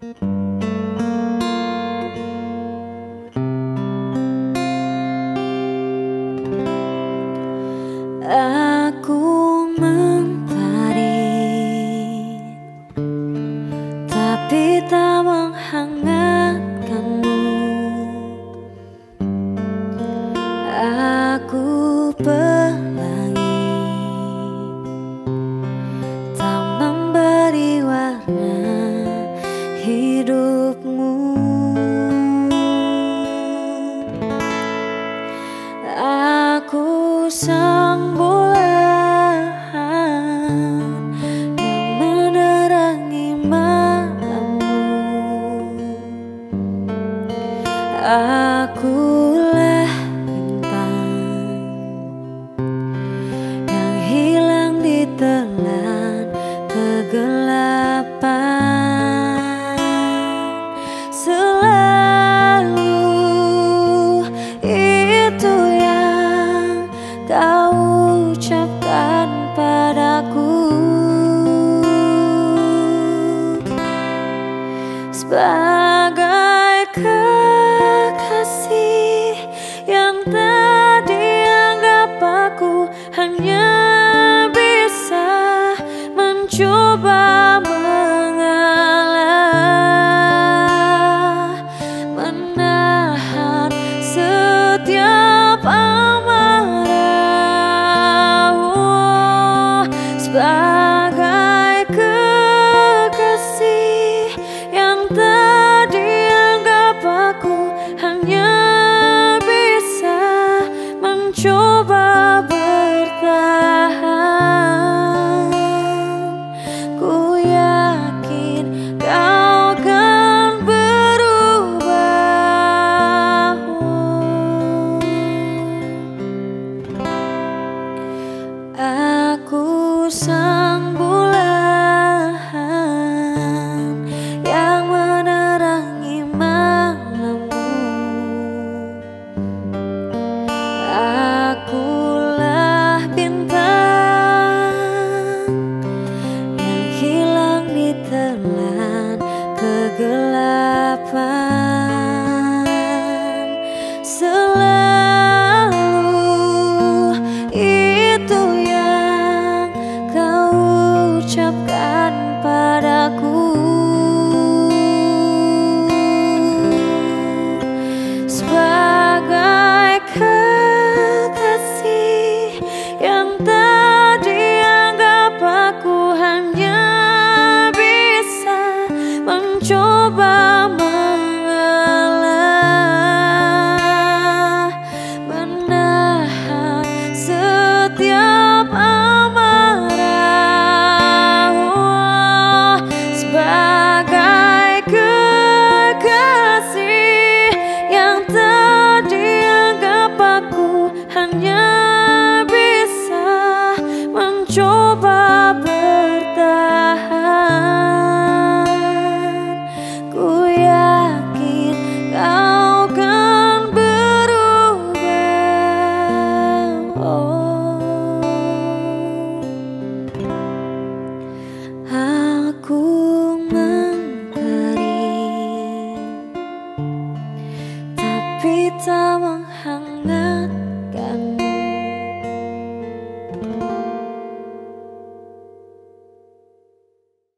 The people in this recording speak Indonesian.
Aku mentari, tapi tak menghangatkanmu. Aku pelangi, tak memberi warna hidupmu. Aku sang bulan yang menerangi malammu. Akulah bintang yang hilang ditelan kegelapan. Selalu itu yang kau ucapkan padaku, sebagai kekasih yang tak dianggap aku hanya bisa mencoba mengalah, menahan setiap amarah. Sebagai kekasih yang tak dianggap aku hanya bisa mencoba bertahan. Ku yakin kau kan berubah. Aku sang bulan yang menerangi malammu. Akulah bintang yang hilang ditelan kegelapan. Selalu itu yang kau ucapkan padaku, sebagai kekasih yang tak dianggap aku hanya bisa mencoba